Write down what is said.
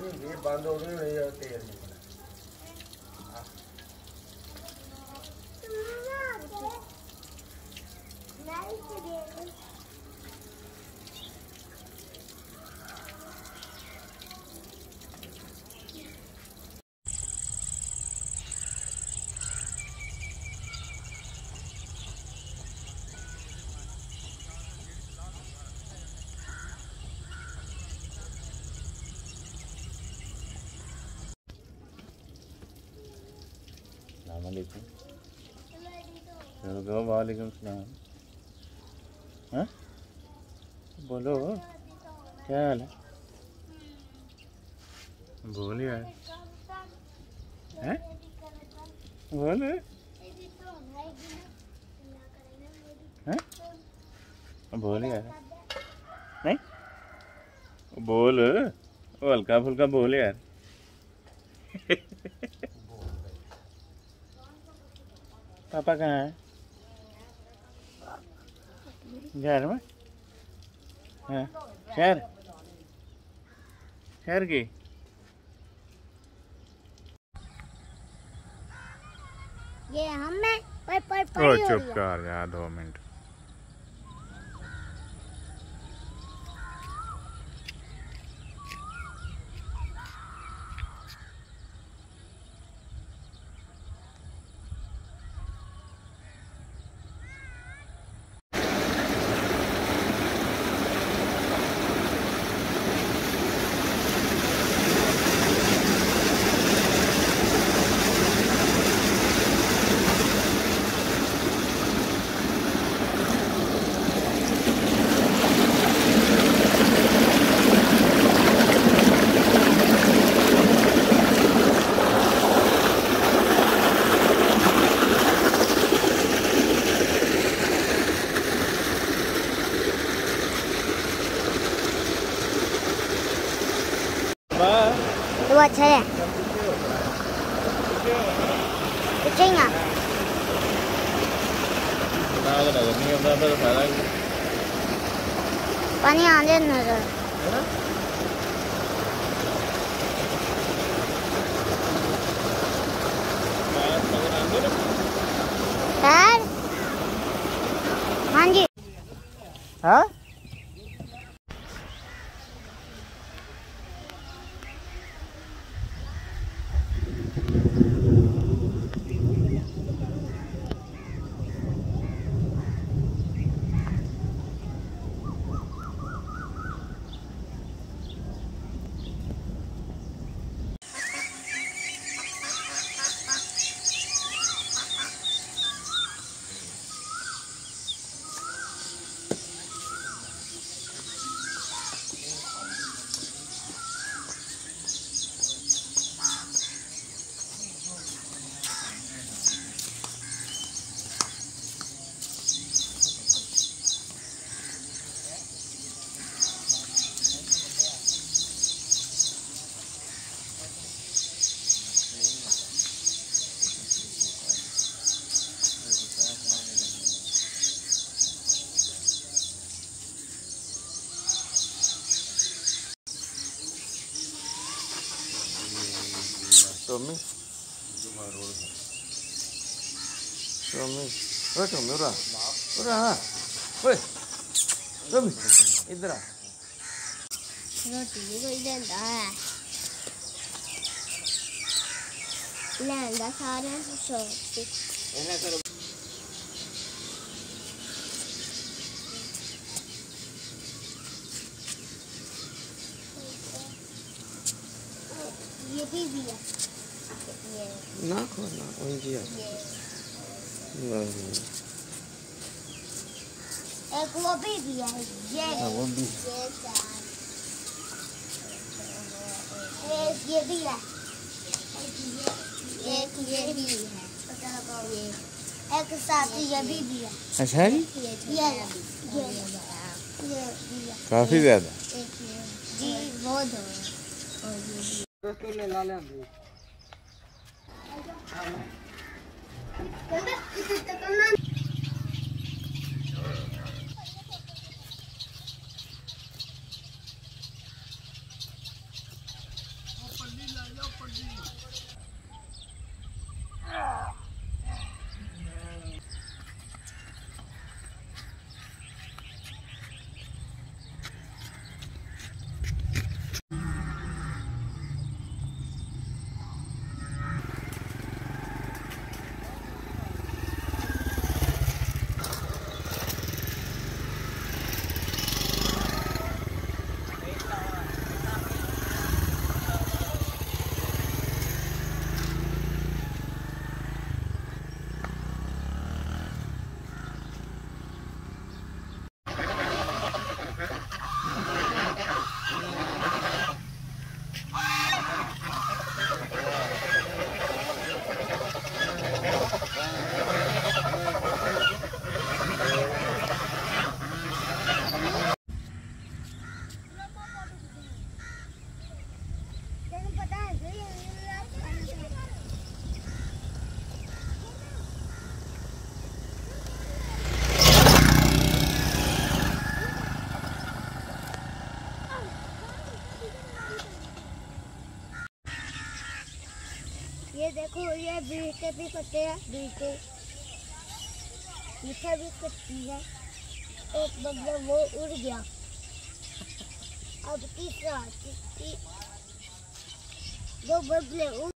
ये बंद हो गई नहीं है तेल नहीं बना वालेकुम सलाम। हाँ बोलो क्या हाल है? बोल यार। हैं बोल हैं बोल यार। नहीं बोल हल्का फुल्का बोल यार। पापा कहाँ है? घर में? हाँ शहर शहर की। ये हमें चुप कर यार 2 मिनट। तो अच्छा है पूछेगा पानी आने नजर सर। हाँ जी। हाँ Tommy, oh Tommy, ura, oi, Tommy, इधर आ। रोटी को इधर है लहंगा सारे शॉप ये भी है ना खोना उंजी है एक वो भी है ये वो भी ये भी है एक ये भी है एक साथ ये भी है। अच्छा जी ये काफी ज्यादा जी बहुत तो ले ला ले ये देखो ये बीज के भी पत्ते हैं, बीज के मीठा भी पत्ती है। एक बगला वो उड़ गया। अब तीसरा दो बगले